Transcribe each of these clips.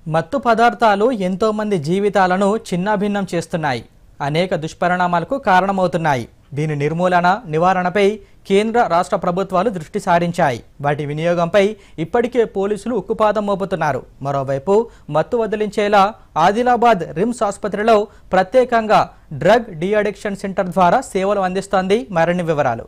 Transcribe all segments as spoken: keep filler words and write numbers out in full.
మత్తు పదార్థాలు ఎంతో మంది జీవితాలను చిన్నాభిన్నం చేస్తున్నాయి. అనేక దుష్పరిణామాలకు కారణమవుతున్నాయి. దీని నిర్మూలన, నివారణపై కేంద్ర రాష్ట్ర ప్రభుత్వాలు దృష్టి సారించాయి. వాటి వినియోగంపై ఇప్పటికే పోలీసులు ఉక్కుపాదం మోపుతున్నారు. మరోవైపు మత్తు వదిలించేలా ఆదిలాబాద్ రిమ్స్ ఆసుపత్రిలో ప్రత్యేకంగా డ్రగ్ డి అడిక్షన్ సెంటర్ ద్వారా సేవలు అందిస్తోంది. మరిన్ని వివరాలు.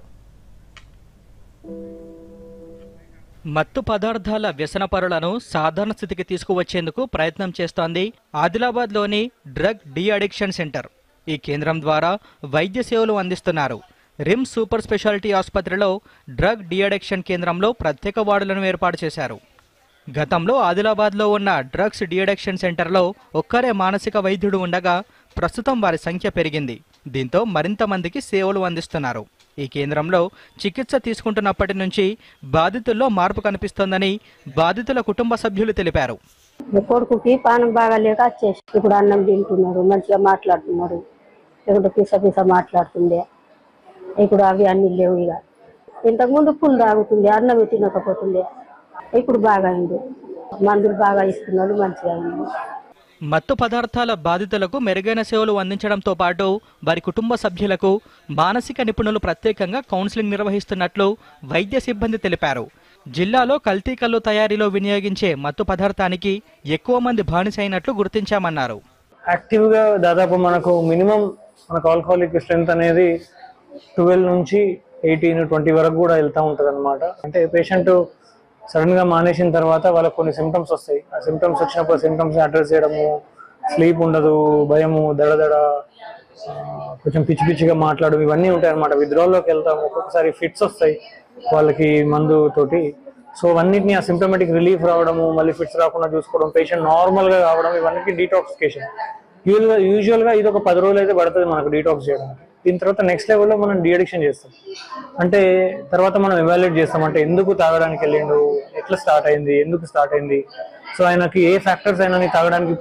మత్తు పదార్థాల వ్యసనపరులను సాధారణ స్థితికి తీసుకువచ్చేందుకు ప్రయత్నం చేస్తోంది ఆదిలాబాద్లోని డ్రగ్ డి అడిక్షన్ సెంటర్. ఈ కేంద్రం ద్వారా వైద్య సేవలు అందిస్తున్నారు. రిమ్స్ సూపర్ స్పెషాలిటీ ఆసుపత్రిలో డ్రగ్ డి అడిక్షన్ కేంద్రంలో ప్రత్యేక వార్డులను ఏర్పాటు చేశారు. గతంలో ఆదిలాబాద్లో ఉన్న డ్రగ్స్ డి అడిక్షన్ సెంటర్లో ఒక్కరే మానసిక వైద్యుడు ఉండగా ప్రస్తుతం వారి సంఖ్య పెరిగింది. దీంతో మరింత మందికి సేవలు అందిస్తున్నారు. ఈ కేంద్రంలో చికిత్స తీసుకుంటున్నప్పటి నుంచి బాధితుల్లో మార్పు కనిపిస్తోందని బాధితుల కుటుంబ సభ్యులు తెలిపారు. కొడుకుకి పానం బాగా లేక వచ్చేసి ఇప్పుడు అన్నం తింటున్నాడు, మంచిగా మాట్లాడుతున్నాడు. ఇప్పుడు పిస పిస మాట్లాడుతుండే, ఇప్పుడు అవి అన్ని లేవు. ఇక ఇంతకుముందు పుల్ తాగుతుండే, అన్నం తినకపోతుండే. ఇప్పుడు బాగా అయింది, మందులు బాగా ఇస్తున్నాడు, మంచిగా అయింది. మత్తు పదార్థాల బాధితులకు మెరుగైన సేవలు అందించడంతో పాటు వారి కుటుంబ సభ్యులకు మానసిక నిపుణులు ప్రత్యేకంగా కౌన్సిలింగ్ నిర్వహిస్తున్నట్లు వైద్య సిబ్బంది తెలిపారు. జిల్లాలో కల్తీ కల్లు తయారీలో వినియోగించే మత్తు పదార్థానికి ఎక్కువ మంది బానిసైనట్లు గుర్తించామన్నారు. యాక్టివ్గా దాదాపు మనకు మినిమం మనకు ఆల్కహాలిక్ స్ట్రెంత్ అనేది ట్వెల్వ్ నుంచి ఎయిటీన్ ట్వంటీ వరకు కూడా వెళ్తూ ఉంటుంది అనమాట. అంటే పేషెంట్ సడన్ గా మానేసిన తర్వాత వాళ్ళకి కొన్ని సిమ్టమ్స్ వస్తాయి. ఆ సిమ్టమ్స్ వచ్చినప్పుడు సిమ్టమ్స్ అడ్రస్ చేయడము, స్లీప్ ఉండదు, భయము, దడదడ, కొంచెం పిచ్చి పిచ్చిగా మాట్లాడడం, ఇవన్నీ ఉంటాయి అనమాట. విత్డ్రాల్లోకి వెళ్తాము, ఒక్కొక్కసారి ఫిట్స్ వస్తాయి వాళ్ళకి మందు తోటి. సో అవన్నిటిని ఆ సిమ్టమేటిక్ రిలీఫ్ రావడము, మళ్ళీ ఫిట్స్ రాకుండా చూసుకోవడం, పేషెంట్ నార్మల్ గా కావడం, ఇవన్నీ డీటాక్సికేషన్. యూజువల్గా యూజువల్గా ఇది ఒక పది రోజులు అయితే పడుతుంది మనకు డీటాక్స్ చేయడానికి. దీని తర్వాత నెక్స్ట్ లెవెల్లో మనం డి అడిక్షన్ చేస్తాం. అంటే తర్వాత మనం ఎవాల్యుయేట్ చేస్తాం, అంటే ఎందుకు తాగడానికి వెళ్ళిండు, ఎట్లా స్టార్ట్ అయింది, ఎందుకు స్టార్ట్ అయింది, సో ఆయనకి ఏ ఫ్యాక్టర్స్ అయినా తాగడానికి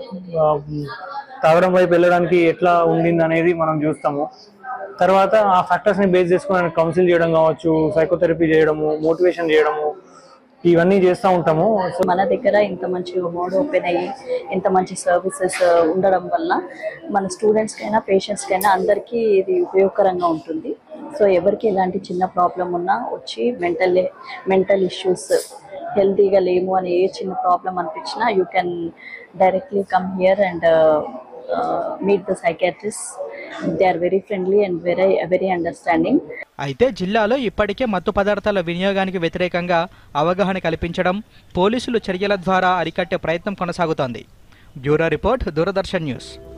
తాగడం వైపు వెళ్ళడానికి ఎట్లా ఉండింది అనేది మనం చూస్తాము. తర్వాత ఆ ఫ్యాక్టర్స్ ని బేస్ చేసుకుని ఆయన కౌన్సిల్ చేయడం కావచ్చు, సైకోథెరపీ చేయడము, మోటివేషన్ చేయడము, ఇవన్నీ చేస్తూ ఉంటాము. సో మన దగ్గర ఇంత మంచి మోడ్ ఓపెన్ అయ్యి ఇంత మంచి సర్వీసెస్ ఉండడం వల్ల మన స్టూడెంట్స్కైనా పేషెంట్స్కైనా అందరికీ ఇది ఉపయోగకరంగా ఉంటుంది. సో ఎవరికి ఎలాంటి చిన్న ప్రాబ్లం ఉన్నా వచ్చి మెంటల్ మెంటల్ ఇష్యూస్, హెల్తీగా లేము అని ఏ చిన్న ప్రాబ్లం అనిపించినా you can directly come here and meet the psychiatrist. They are very friendly and very very understanding. అయితే జిల్లాలో ఇప్పటికే మత్తు పదార్థాల వినియోగానికి వ్యతిరేకంగా అవగాహన కల్పించడం, పోలీసులు చర్యల ద్వారా అరికట్టే ప్రయత్నం కొనసాగుతోంది. Bureau report, Doordarshan news.